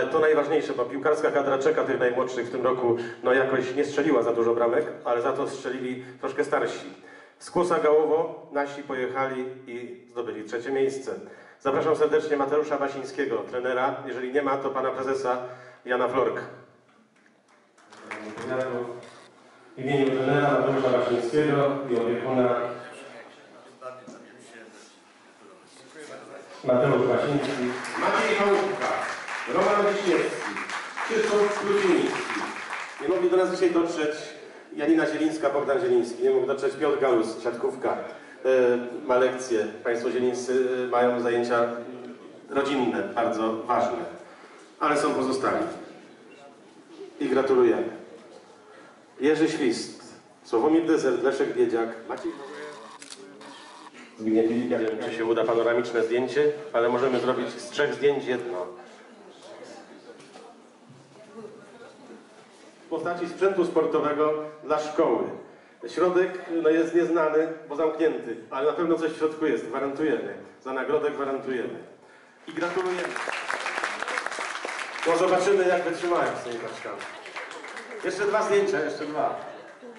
to najważniejsze, bo piłkarska kadra czeka tych najmłodszych w tym roku, no jakoś nie strzeliła za dużo bramek, ale za to strzelili troszkę starsi. Z Kłosa Gałowo nasi pojechali i zdobyli 3. miejsce. Zapraszam serdecznie Mateusza Wasińskiego, trenera. Jeżeli nie ma, to pana prezesa Jana Florka. W imieniu trenera Mateusza Wasińskiego i opiekuna Mateusz Wasiński, Maciej Chałupka, Roman Wiśniewski, Krzysztof Kluczyński. Nie mogli do nas dzisiaj dotrzeć Janina Zielińska, Bogdan Zieliński. Nie mógł dotrzeć Piotr Galus, siatkówka. Ma lekcje. Państwo zielińscy mają zajęcia rodzinne, bardzo ważne. Ale są pozostali. I gratulujemy. Jerzy Świst, Sławomir Deser, Leszek Biedziak, Maciej... Zbigniew Filip, nie wiem, czy się uda panoramiczne zdjęcie, ale możemy zrobić z 3 zdjęć jedno. W postaci sprzętu sportowego dla szkoły. Środek no, jest nieznany, bo zamknięty, ale na pewno coś w środku jest, gwarantujemy. Za nagrodę gwarantujemy. I gratulujemy. No zobaczymy, jak wytrzymają z tymi paczkami. Jeszcze 2 zdjęcia, jeszcze 2.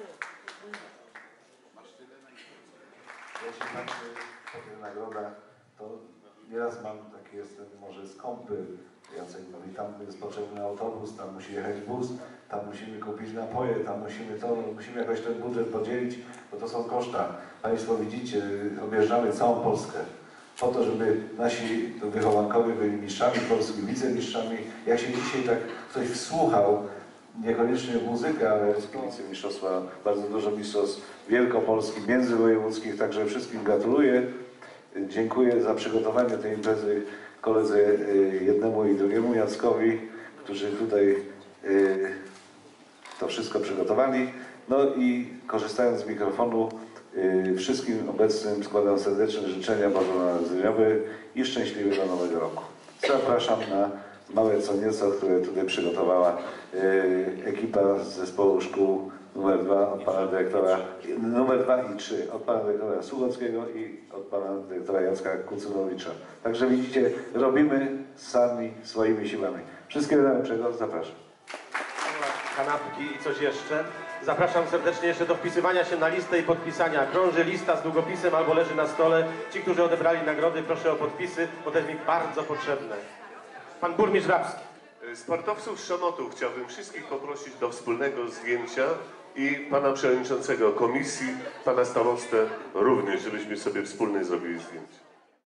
Jeśli patrzy po tych nagrodach, to nieraz mam taki, jestem może skąpy. Jacek mówi, tam jest potrzebny autobus, tam musi jechać bus, tam musimy kupić napoje, tam musimy to, musimy jakoś ten budżet podzielić, bo to są koszta. Państwo widzicie, objeżdżamy całą Polskę po to, żeby nasi wychowankowie byli mistrzami Polski, wicemistrzami. Jak się dzisiaj tak ktoś wsłuchał, niekoniecznie w muzykę, ale w mistrzostwa, bardzo dużo mistrzostw wielkopolskich, międzywojewódzkich, także wszystkim gratuluję. Dziękuję za przygotowanie tej imprezy koledze jednemu i drugiemu, Jackowi, którzy tutaj to wszystko przygotowali. No i korzystając z mikrofonu, wszystkim obecnym składam serdeczne życzenia bożonarodzeniowe i szczęśliwego nowego roku. Zapraszam na małe co nieco, które tutaj przygotowała ekipa z zespołu szkół numer 2 od pana dyrektora, numer 2 i 3 od pana dyrektora Sługockiego i od pana dyrektora Jacka Kucynowicza. Także widzicie, robimy sami swoimi siłami. Wszystkiego najlepszego, zapraszam. Kanapki i coś jeszcze. Zapraszam serdecznie jeszcze do wpisywania się na listę i podpisania. Krąży lista z długopisem albo leży na stole. Ci, którzy odebrali nagrody, proszę o podpisy, bo to jest mi bardzo potrzebne. Pan burmistrz Rabski. Sportowców z Szonotu chciałbym wszystkich poprosić do wspólnego zdjęcia i pana przewodniczącego komisji, pana starostę również, żebyśmy sobie wspólnie zrobili zdjęcie.